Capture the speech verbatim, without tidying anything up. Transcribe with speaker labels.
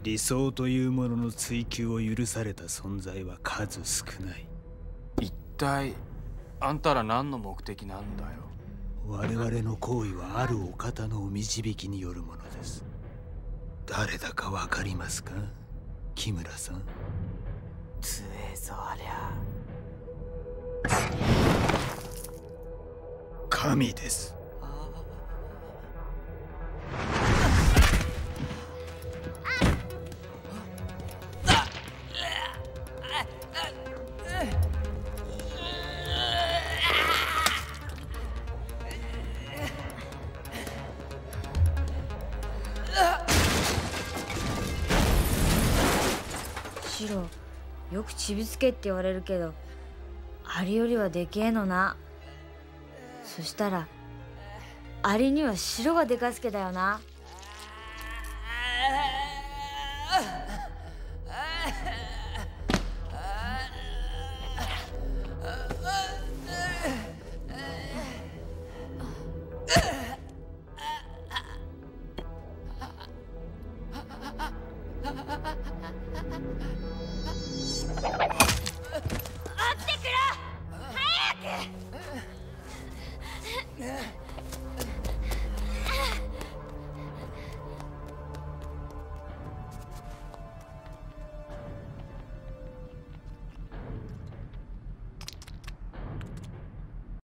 Speaker 1: 理想というものの追求を許された存在は数少ない。
Speaker 2: 一体あんたら何の目的なんだよ。
Speaker 1: 我々の行為はあるお方のお導きによるものです。誰だかわかりますか、木村さん。
Speaker 3: 強えぞありゃ。
Speaker 1: 神です。
Speaker 4: シロ、よくちびすけって言われるけど、アリよりはでけえのな。そしたらアリにはシロがでかすけだよな。